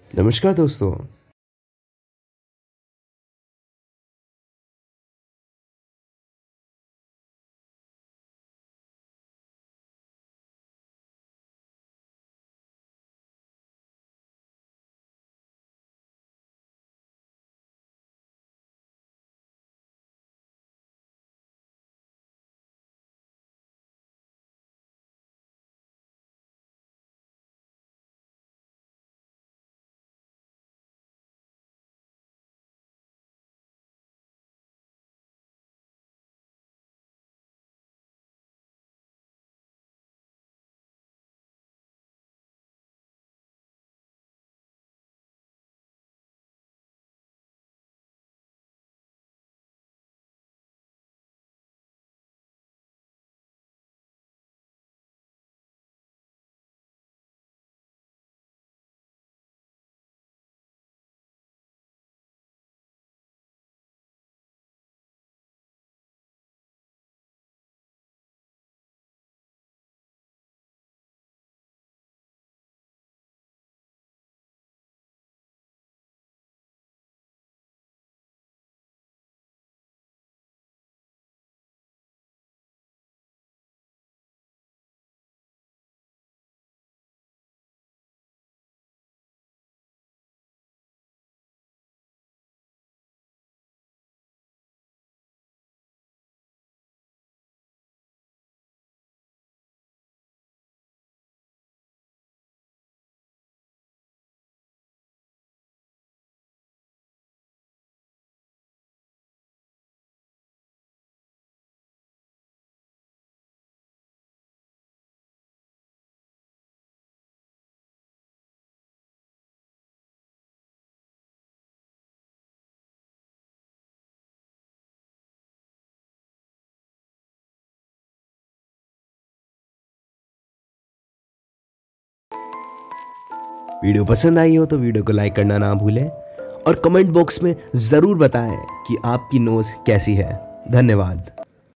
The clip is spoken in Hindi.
नमस्कार दोस्तों। वीडियो पसंद आई हो तो वीडियो को लाइक करना ना भूलें और कमेंट बॉक्स में ज़रूर बताएं कि आपकी नोज़ कैसी है। धन्यवाद।